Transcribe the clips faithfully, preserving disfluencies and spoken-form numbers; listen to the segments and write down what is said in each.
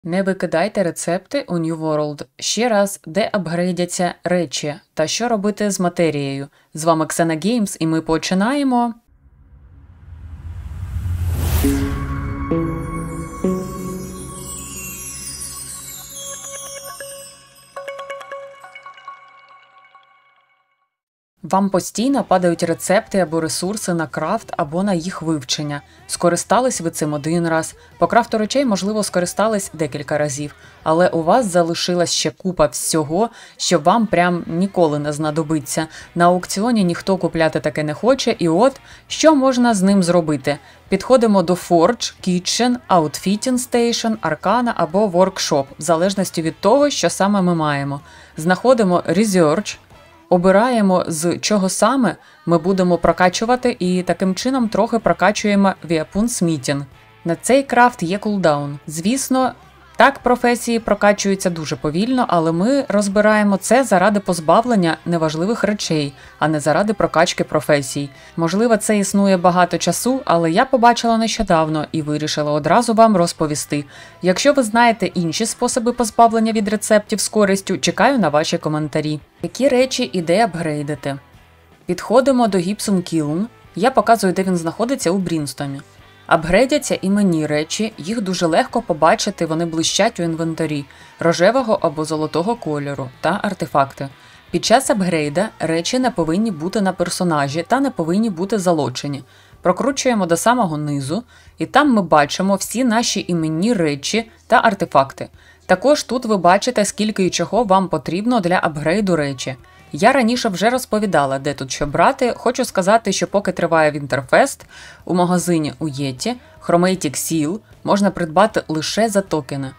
Не викидайте рецепти у New World. Ще раз, де апгрейдяться речі та що робити з матерією. З вами Xena Games і ми починаємо. Вам постійно падають рецепти або ресурси на крафт або на їх вивчення. Скористались ви цим один раз. По крафту речей, можливо, скористались декілька разів. Але у вас залишилась ще купа всього, що вам прям ніколи не знадобиться. На аукціоні ніхто купляти таке не хоче. І от, що можна з ним зробити? Підходимо до Forge, Kitchen, Outfitting Station, Arcana або Workshop, в залежності від того, що саме ми маємо. Знаходимо Research. Обираємо, з чого саме ми будемо прокачувати, і таким чином трохи прокачуємо Weapon Smithing. На цей крафт є кулдаун. Звісно, так професії прокачуються дуже повільно, але ми розбираємо це заради позбавлення неважливих речей, а не заради прокачки професій. Можливо, це існує багато часу, але я побачила нещодавно і вирішила одразу вам розповісти. Якщо ви знаєте інші способи позбавлення від рецептів з користю, чекаю на ваші коментарі. Які речі і де апгрейдити? Підходимо до Gypsum Kiln. Я показую, де він знаходиться у Брінстомі. Апгрейдяться іменні речі, їх дуже легко побачити, вони блищать у інвентарі, рожевого або золотого кольору та артефакти. Під час апгрейда речі не повинні бути на персонажі та не повинні бути залочені. Прокручуємо до самого низу, і там ми бачимо всі наші іменні речі та артефакти. Також тут ви бачите, скільки і чого вам потрібно для апгрейду речі. Я раніше вже розповідала, де тут що брати. Хочу сказати, що поки триває Winterfest, у магазині у Yeti Chromatic Seal можна придбати лише за токени.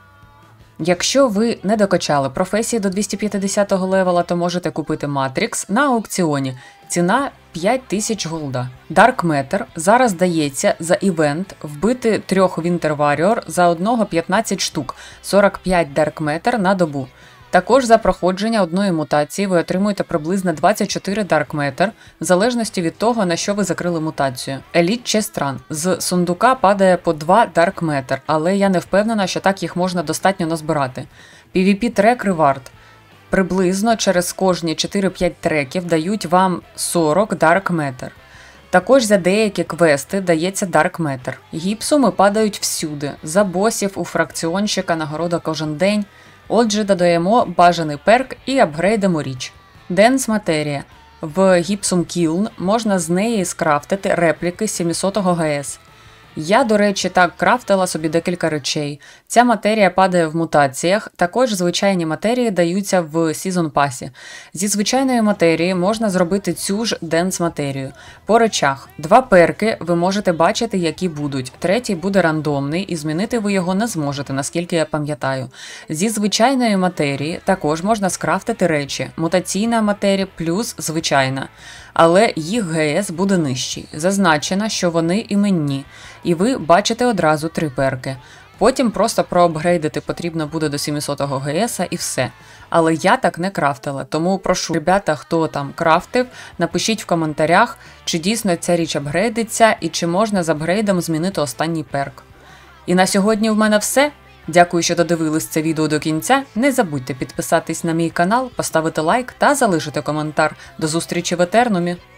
Якщо ви не докачали професії до двісті п'ятдесятого левела, то можете купити Matrix на аукціоні. Ціна п'ять тисяч голда. Dark Matter зараз дається за івент вбити трьох Winter Warrior за одного п'ятнадцять штук, сорок п'ять Dark Matter на добу. Також за проходження одної мутації ви отримуєте приблизно двадцять чотири Dark Matter, в залежності від того, на що ви закрили мутацію. Elite Chest Run. З сундука падає по два Dark Matter, але я не впевнена, що так їх можна достатньо назбирати. PvP Track Reward. Приблизно через кожні чотири-п'ять треків дають вам сорок Dark Matter. Також за деякі квести дається Dark Matter. Гіпсуми падають всюди. За босів, у фракціонщика, нагорода кожен день. Отже, додаємо бажаний перк і апгрейдимо річ. Dense Materia. В Gypsum Kiln можна з неї скрафтити репліки сімсотого ГС. Я, до речі, так крафтила собі декілька речей. Ця матерія падає в мутаціях, також звичайні матерії даються в Season Pass. Зі звичайної матерії можна зробити цю ж Dense матерію. По речах. Два перки ви можете бачити, які будуть. Третій буде рандомний, і змінити ви його не зможете, наскільки я пам'ятаю. Зі звичайної матерії також можна скрафтити речі. Мутаційна матерія плюс звичайна. Але їх ГС буде нижчий. Зазначено, що вони іменні. І ви бачите одразу три перки. Потім просто проапгрейдити потрібно буде до сімсотого ГС і все. Але я так не крафтила, тому прошу, ребята, хто там крафтив, напишіть в коментарях, чи дійсно ця річ апгрейдиться і чи можна з апгрейдом змінити останній перк. І на сьогодні в мене все. Дякую, що додивились це відео до кінця. Не забудьте підписатись на мій канал, поставити лайк та залишити коментар. До зустрічі в Етернумі!